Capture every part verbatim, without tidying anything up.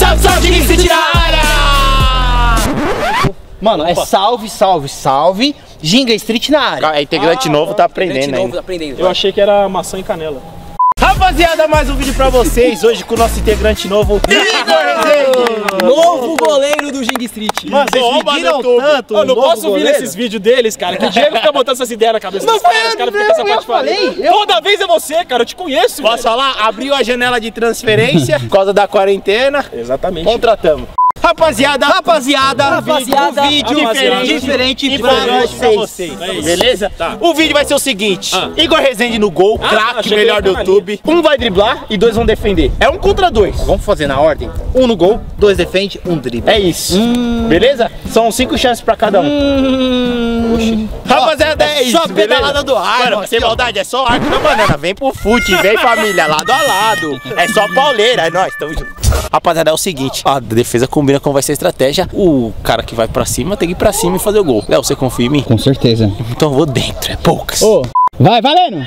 Salve, salve, Ginga Street na área! Mano, é salve, salve, salve, Ginga Street na área. É integrante Ah, novo, tá aprendendo Integrante novo, ainda. tá aprendendo. Eu achei que era maçã e canela. Rapaziada, mais um vídeo pra vocês, hoje com o nosso integrante novo, Igor Rezende. Novo goleiro do Ginga Street. Mano, vocês pediram tanto. Eu não novo posso ouvir goleiro? esses vídeos deles, cara, que o Diego fica botando essas ideias na cabeça dos caras, os caras ficam com essa eu parte falei, falei. eu- Toda vez é você, cara, eu te conheço, Posso velho. falar? Abriu a janela de transferência por causa da quarentena. Exatamente. Contratamos. Rapaziada, Rapaziada, Rapaziada, um vídeo rapaziada. diferente e pra pra vocês. vocês. É isso. Beleza? Tá. O vídeo vai ser o seguinte: Ah. Igor Rezende no gol, Ah, craque, achei que melhor ia do ficar na YouTube. Um vai driblar e dois vão defender. É um contra dois. Vamos fazer na ordem? Um no gol, dois defende, um drible. É isso. Beleza? São cinco chances pra cada um. Rapaziada, é, é isso. só a beleza? pedalada do ar, Mano, mano, sem aqui, ó. maldade, é só arco da banana. Vem pro fute, vem família, lado a lado. É só pauleira, é nóis, tamo junto. Rapaziada, é o seguinte: a defesa combina como vai ser a estratégia. O cara que vai pra cima tem que ir pra cima e fazer o gol. Léo, você confia em mim? Com certeza. Então eu vou dentro, é poucas. Ô, vai, valendo!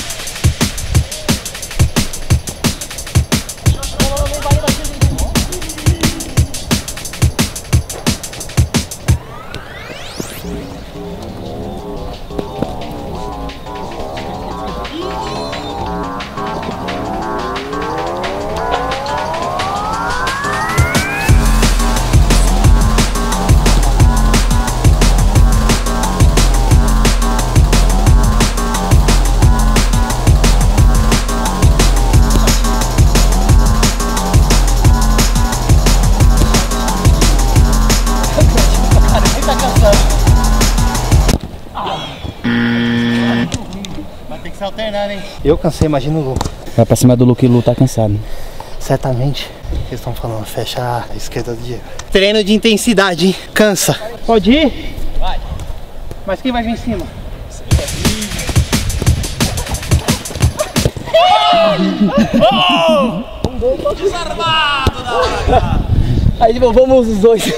Vai ter que ser alternando, hein? Eu cansei, imagina o Lu. Vai pra cima do Luke e Lu tá cansado. Certamente, eles estão falando, fecha a esquerda do Diego. Treino de intensidade, hein? Cansa. Pode ir? Mas quem vai vir em cima? Aí devolvemos os dois.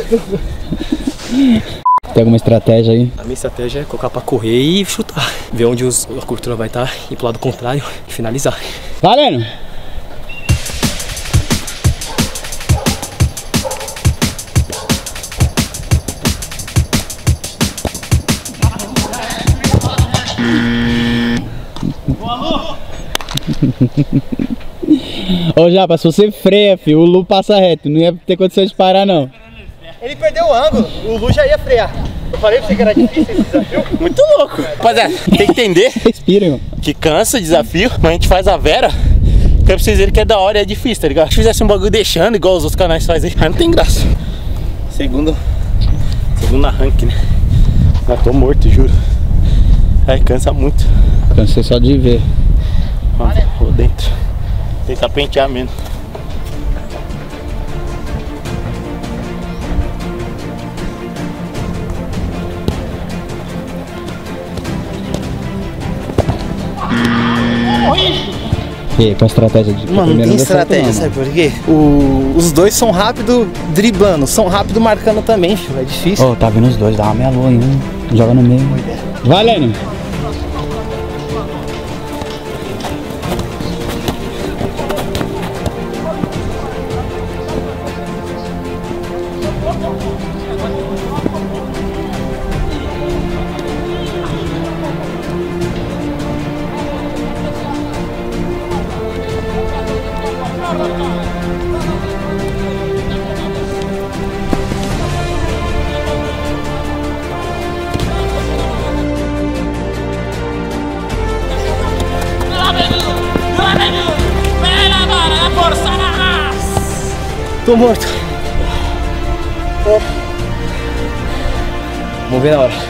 Tem alguma estratégia aí? A minha estratégia é colocar pra correr e chutar. Ver onde os, a cobertura vai estar, ir pro lado contrário e finalizar. Valendo! Ô Japa, se você freia, filho, o Lu passa reto, não ia ter condição de parar não. Ele perdeu o ângulo, o Lu já ia frear. Eu falei pra você que era difícil esse desafio. Muito louco. Rapaziada, tem que entender Respira, irmão. que cansa o desafio, mas a gente faz a Vera. Então pra vocês verem que é da hora e é difícil, tá ligado? Se fizesse um bagulho deixando, igual os outros canais fazem aí, aí não tem graça. Segundo. Segundo arranque, né? Já tô morto, juro. Aí cansa muito. Cansei só de ver. Ó, vou dentro. Tentar pentear mesmo. E aí, com a estratégia de Mano, não primeiro tem deu certo, estratégia, não, sabe por quê? O- os dois são rápido driblando, são rápido marcando também, filho. É difícil. Ô, tá vindo os dois, dá uma meia lua ainda. Joga no meio. Valendo! Tô morto. Vamos ver na hora.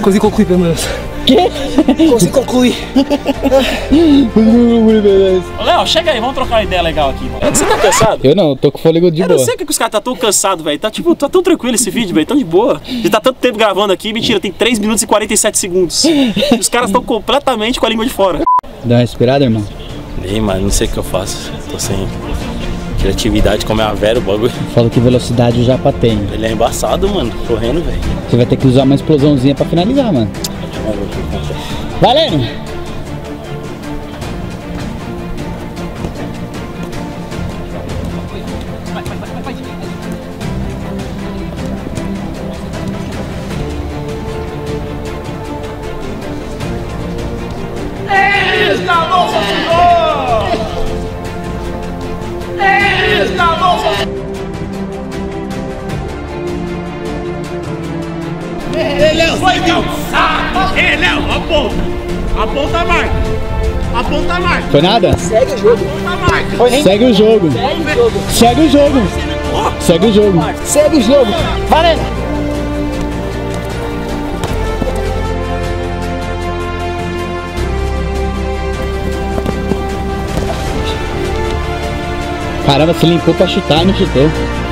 Consegui concluir, pelo menos. Quê? Consegui concluir. Ô, Léo, chega aí, vamos trocar uma ideia legal aqui, mano. Você tá cansado? Eu não, tô com fôlego de Eu boa. não sei porque os caras tá tão cansados, velho. Tá tipo, tá tão tranquilo esse vídeo, velho. Tão de boa. Já tá tanto tempo gravando aqui. Mentira, tem três minutos e quarenta e sete segundos. Os caras estão completamente com a língua de fora. Dá uma respirada, irmão? Ei, mano, não sei o que eu faço. Tô sem criatividade, como é a Vera, o bagulho. Fala que velocidade o Japa tem. Ele é embaçado, mano. Correndo, velho. Você vai ter que usar uma explosãozinha pra finalizar, mano. Vamos ver o que acontece. Valendo! Foi, Léo! Ei, Léo, aponta! Aponta a marca! Aponta a marca! Foi nada? Segue o jogo. Aponta a marca! Segue o jogo. Segue o jogo. Segue o jogo. Segue o jogo. Segue o jogo. Valendo. Caramba, você limpou pra chutar e não chutou.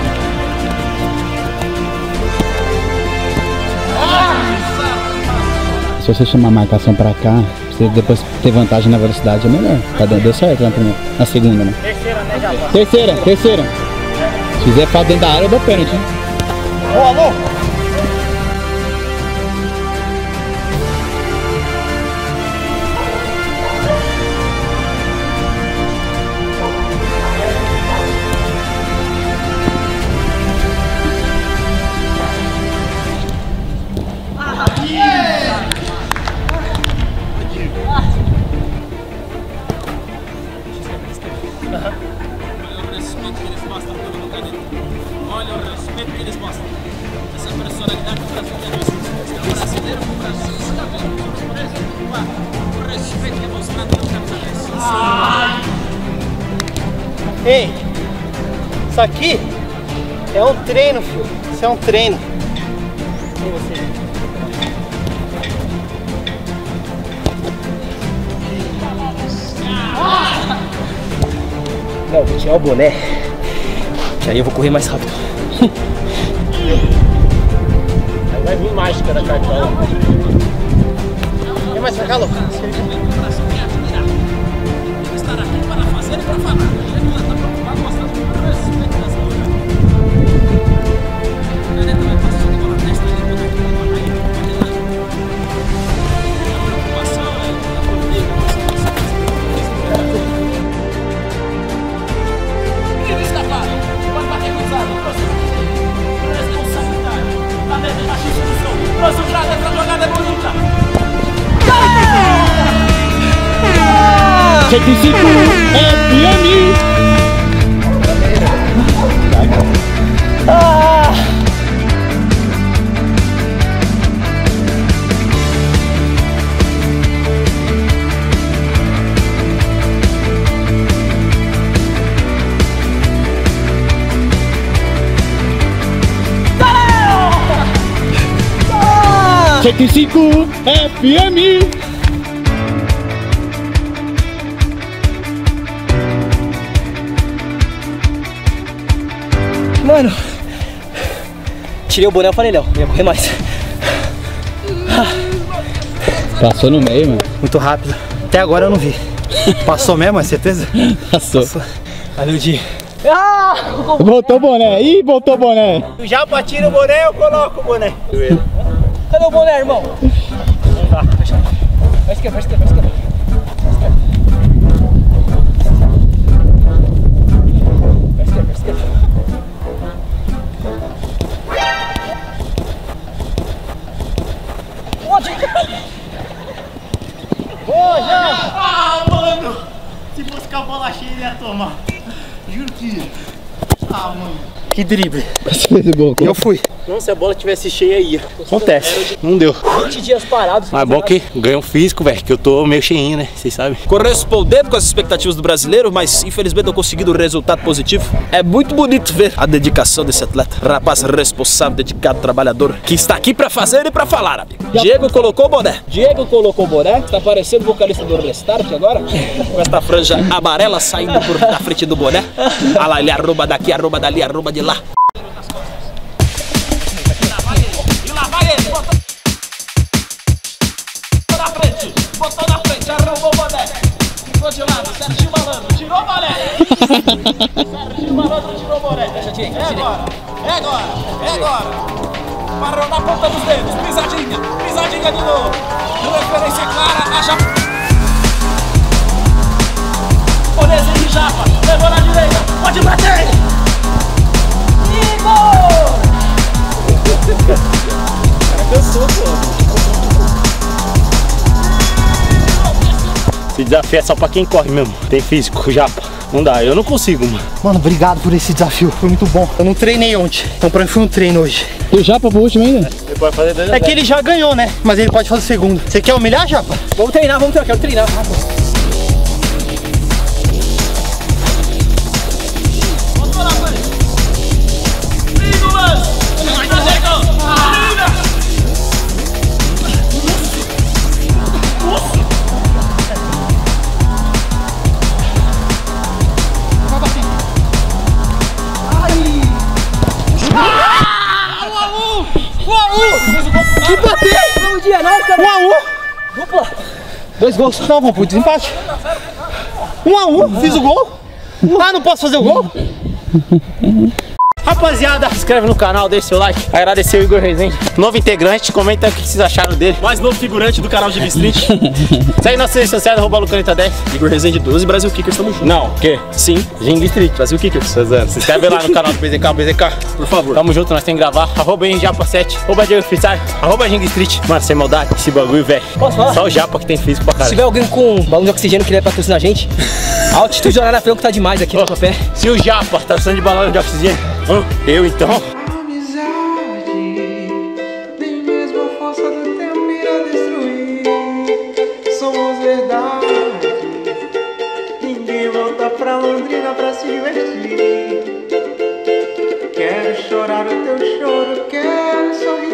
Se você chamar a marcação pra cá, você depois ter vantagem na velocidade é melhor. Cadê? Deu certo na primeira. Na segunda, né? Terceira, né, Japa? Terceira, terceira. Se fizer falta dentro da área, eu dou pênalti. Ô, alô? Olha o respeito que eles mostram. Essa personalidade do brasileiro. É brasileiro pro Brasil. Está vendo? O respeito que é mostrado pelo capitalismo. Ah. Ei, isso aqui é um treino, filho. Isso é um treino. E você? Não, vou tirar o boné. Que aí eu vou correr mais rápido. Aí vai vir mágica da cartola. Vem mais pra cá, louco. Estar aqui para fazer e para falar. Ele está preocupado com o respeito das lojas. Ele também passou de bola testa ali quando aqui no Bahia. A preocupação é comigo. Que escapado. Pode bater cruzado. Responsabilidade. Tá dentro da xixi do show. Próximo já dentro da jogada é bonita. cento e cinco F M. Ah! cento e cinco F M. Mano, tirei o boné e falei, Léo, ia correr mais. Passou no meio, mano. Muito rápido. Até agora eu não vi. Passou mesmo, é certeza? Passou. Valeu, Di. Voltou o boné. Ih, voltou o boné. Já pra tirar o boné, eu coloco o boné. Cadê o boné, irmão? Vai esquerda, vai esquerda, vai esquerda. Vai esquerda, vai esquerda. Boa, já! Ah, mano! Se fosse com a bola cheia, ele ia tomar. Juro que... Ah, mano. Que drible. Você fez o gol. Eu fui. Não, se a bola tivesse cheia aí. Acontece. Não deu. vinte dias parados. Mas é bom que ganha um físico, velho. Que eu tô meio cheinho, né? Vocês sabem. Correspondendo com as expectativas do brasileiro, mas infelizmente não conseguindo o resultado positivo. É muito bonito ver a dedicação desse atleta. Rapaz responsável, dedicado, trabalhador, que está aqui pra fazer e pra falar, amigo. Diego colocou o boné. Diego colocou o boné. Está parecendo o vocalista do Restart agora. Com esta franja amarela saindo por da frente do boné. Olha lá, ele arroba daqui, arroba dali, arroba de lá. E lá vai ele, botou na frente, botou na frente, arrumou o boné. Ficou de lado, Sérgio Malandro, tirou o boné. Sérgio Malandro tirou o boné. É agora, é agora, é agora. Parou na ponta dos dedos, pisadinha, pisadinha de novo. Referência clara, a Japa. Bonézinho de Japa, levou na direita, pode bater. E gol! Cara, cansou, pô. Esse desafio é só pra quem corre mesmo. Tem físico, japa. Não dá, eu não consigo, mano. Mano, obrigado por esse desafio. Foi muito bom. Eu não treinei ontem. Então pra mim foi um treino hoje. E o Japa pro último ainda? Ele pode fazer dois a É zero. que ele já ganhou, né? Mas ele pode fazer o segundo. Você quer humilhar, Japa? Vamos treinar, vamos treinar, quero treinar. Botou na frente. Lindo lance. Que bater! Vamos dia, não, cara. Um a um. Dupla. Dois gols. Não, vamos pro desempate. Um a um. Fiz o gol. Ah, não posso fazer o gol? Rapaziada, se inscreve no canal, deixa seu like. Agradecer o Igor Rezende, novo integrante. Comenta o que vocês acharam dele. Mais novo figurante do canal Gym Street. Segue nossas redes sociais, arroba Lucaneta dez. Igor Rezende doze, Brasil Kickers, tamo junto. Não, o quê? Sim, Ging Street. Brasil Kickers. Se inscreve lá no canal do B Z K, B Z K. Por favor. Tamo junto, nós temos que gravar. Arroba em Japa sete, arroba Diego Freestyle, arroba Ging Street. Mano, sem maldade, esse bagulho, velho. Posso falar? Só o Japa que tem físico pra Se caralho. tiver alguém com balão de oxigênio que querer patrocinar a gente, a altitude horária franco tá demais aqui no café. Se o Japa tá precisando de balão de oxigênio, hã? Eu então. Amizade, nem mesmo a força do tempo irá destruir. Somos verdade, ninguém volta pra Londrina pra se divertir. Quero chorar o teu choro, quero sorrir